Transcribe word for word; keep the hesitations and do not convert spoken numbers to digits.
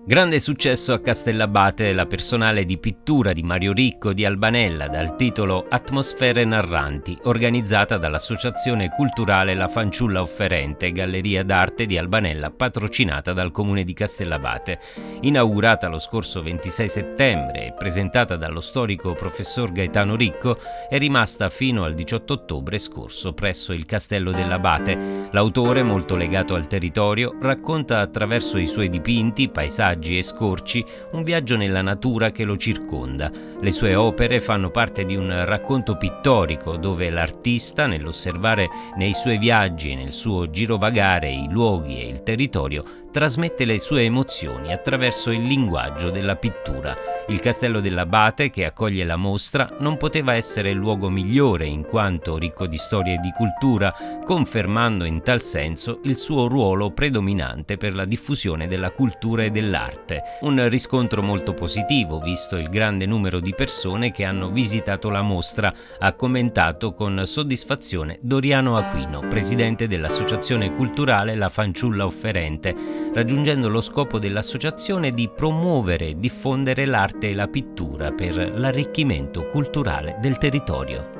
Grande successo a Castellabate la personale di pittura di Mario Ricco di Albanella dal titolo Atmosfere narranti, organizzata dall'Associazione Culturale La Fanciulla Offerente, galleria d'arte di Albanella patrocinata dal comune di Castellabate. Inaugurata lo scorso ventisei settembre e presentata dallo storico professor Gaetano Ricco, è rimasta fino al diciotto ottobre scorso presso il Castello dell'Abate. L'autore, molto legato al territorio, racconta attraverso i suoi dipinti, paesaggi e scorci un viaggio nella natura che lo circonda. Le sue opere fanno parte di un racconto pittorico dove l'artista, nell'osservare nei suoi viaggi e nel suo girovagare i luoghi e il territorio, trasmette le sue emozioni attraverso il linguaggio della pittura. Il Castello dell'Abate, che accoglie la mostra, non poteva essere il luogo migliore in quanto ricco di storia e di cultura, confermando in tal senso il suo ruolo predominante per la diffusione della cultura e dell'arte. Un riscontro molto positivo, visto il grande numero di persone che hanno visitato la mostra, ha commentato con soddisfazione Doriano Aquino, presidente dell'Associazione Culturale La Fanciulla Offerente, raggiungendo lo scopo dell'associazione di promuovere e diffondere l'arte e la pittura per l'arricchimento culturale del territorio.